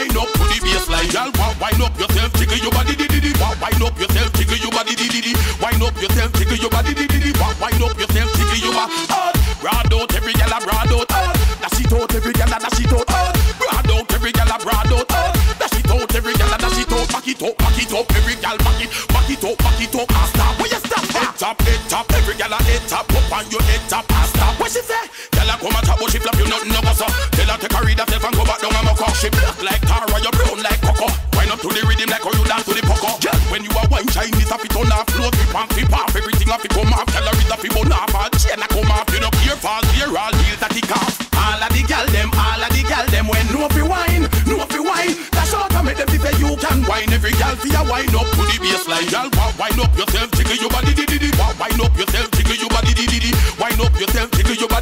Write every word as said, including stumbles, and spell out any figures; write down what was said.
wine up to the baseline. Girl, wine up yourself, jiggle your body, di di di. Wine up yourself, jiggle your body, di di di. Wine up yourself, jiggle your body, di di di. Wine up yourself, jiggle your body. Broad out, every girl a broad out. Dash it out, every girl a dash it out. Broad out, every girl a broad out. Dash it out, every girl a dash it out. Back it up, back it up, every girl back it, back it up, back it up. Ah, stop, where you stop? Head top, head top, every girl a head top. Up on your head top, ah, stop. What she say? Girl a come and talk, but she flap you nothing no go so. Tell her take a read herself and go back down and muck up. She black like tar, you brown like cocoa. Wine up to the rhythm like how you dance to the poco. Yeah. When you are wine Chinese, a fit on off, float, flip and flip off. Everything a fit come off, tell her it's a fit bun off. All chain a come off, you know care fall here, all heels a tick off. All of the gal them, all of the gal them, when no fi wine, no fi wine. That's all come make them say you can wine. Every gal fi a wine up to the baseline. Gal, wine up yourself, jiggle your body, di di di. Wine up yourself, jiggle your body, di di di. Wine up yourself, jiggle your body.